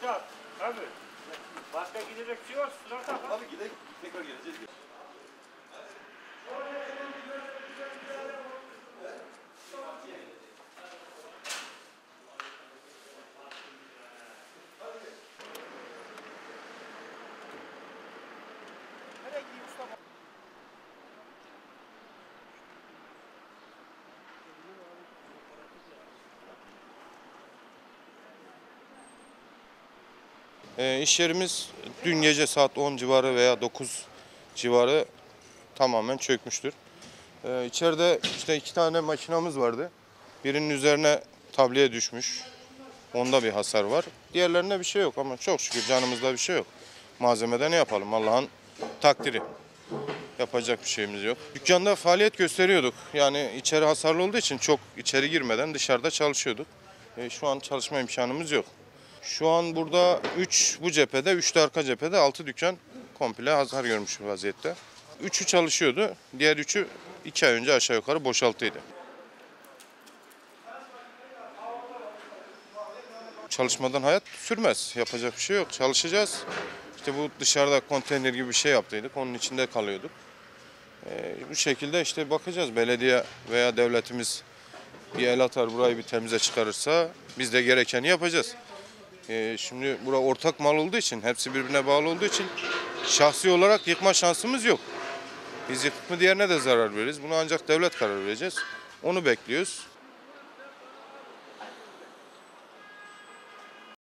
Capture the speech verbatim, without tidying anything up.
rahat. Tabii. Başka gidecek bir şey var. Sıra tak. Abi gidelim. Tekrar geleceğiz. Nereye gideyim Mustafa? E, iş yerimiz dün gece saat on civarı veya dokuz civarı tamamen çökmüştür. E, içeride işte iki tane makinamız vardı. Birinin üzerine tabliye düşmüş. Onda bir hasar var. Diğerlerinde bir şey yok ama çok şükür canımızda bir şey yok. Malzemede ne yapalım? Allah'ın takdiri. Yapacak bir şeyimiz yok. Dükkanda faaliyet gösteriyorduk. Yani içeri hasarlı olduğu için çok içeri girmeden dışarıda çalışıyorduk. E, şu an çalışma imkanımız yok. Şu an burada üç bu cephede, üç de arka cephede altı dükkan komple hasar görmüş vaziyette. üçü çalışıyordu. Diğer üçü iki ay önce aşağı yukarı boşaltıydı. Çalışmadan hayat sürmez. Yapacak bir şey yok. Çalışacağız. İşte bu dışarıda konteyner gibi bir şey yaptıydık. Onun içinde kalıyorduk. Ee, bu şekilde işte bakacağız. Belediye veya devletimiz bir el atar, burayı bir temize çıkarırsa biz de gerekeni yapacağız. Ee, şimdi bura ortak mal olduğu için, hepsi birbirine bağlı olduğu için şahsi olarak yıkma şansımız yok. Biz yıkıp mı diğerine de zarar veririz. Bunu ancak devlet karar vereceğiz. Onu bekliyoruz.